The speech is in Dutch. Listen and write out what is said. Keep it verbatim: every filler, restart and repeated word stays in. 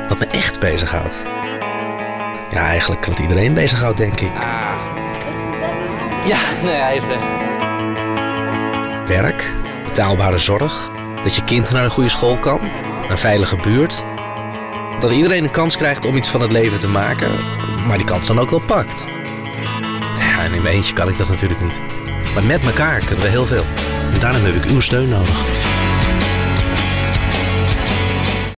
wat me echt bezighoudt. Ja, eigenlijk wat iedereen bezighoudt, denk ik. Ja, nee, hij is weg. Werk, betaalbare zorg, dat je kind naar een goede school kan, een veilige buurt. Dat iedereen een kans krijgt om iets van het leven te maken, maar die kans dan ook wel pakt. Ja, en in mijn eentje kan ik dat natuurlijk niet. Maar met elkaar kunnen we heel veel. En daarom heb ik uw steun nodig.